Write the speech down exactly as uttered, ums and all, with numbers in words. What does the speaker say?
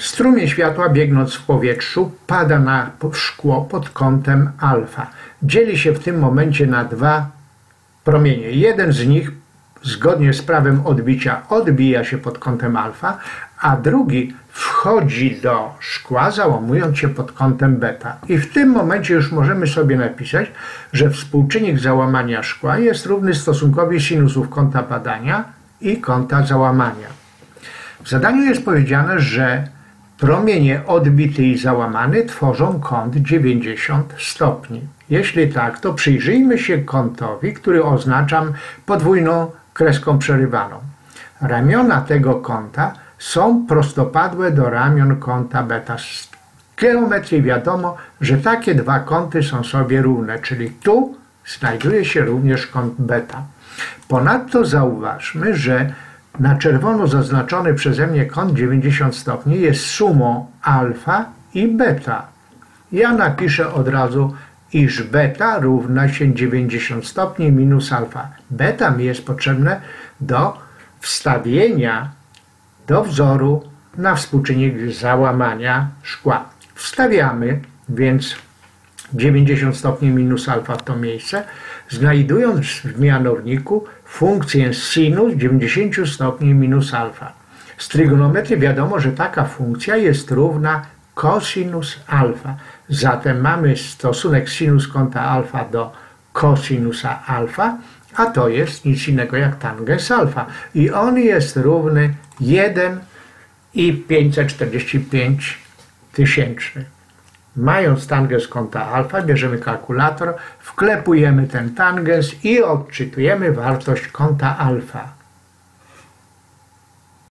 Strumień światła, biegnąc w powietrzu, pada na szkło pod kątem alfa. Dzieli się w tym momencie na dwa promienie. Jeden z nich, zgodnie z prawem odbicia, odbija się pod kątem alfa, a drugi wchodzi do szkła, załamując się pod kątem beta. I w tym momencie już możemy sobie napisać, że współczynnik załamania szkła jest równy stosunkowi sinusów kąta badania i kąta załamania. W zadaniu jest powiedziane, że promienie odbity i załamany tworzą kąt dziewięćdziesiąt stopni. Jeśli tak, to przyjrzyjmy się kątowi, który oznaczam podwójną kreską przerywaną. Ramiona tego kąta są prostopadłe do ramion kąta beta. Z geometrii wiadomo, że takie dwa kąty są sobie równe, czyli tu znajduje się również kąt beta. Ponadto zauważmy, że na czerwono zaznaczony przeze mnie kąt dziewięćdziesiąt stopni jest sumą alfa i beta. Ja napiszę od razu, iż beta równa się dziewięćdziesiąt stopni minus alfa. Beta mi jest potrzebne do wstawienia do wzoru na współczynnik załamania szkła. Wstawiamy więc dziewięćdziesiąt stopni minus alfa w to miejsce, znajdując w mianowniku funkcję sinus dziewięćdziesiąt stopni minus alfa. Z trygonometrii wiadomo, że taka funkcja jest równa cosinus alfa. Zatem mamy stosunek sinus kąta alfa do cosinusa alfa, a to jest nic innego jak tangens alfa. I on jest równy jeden i pięćset czterdzieści pięć tysięcznych. Mając tangens kąta alfa, bierzemy kalkulator, wklepujemy ten tangens i odczytujemy wartość kąta alfa.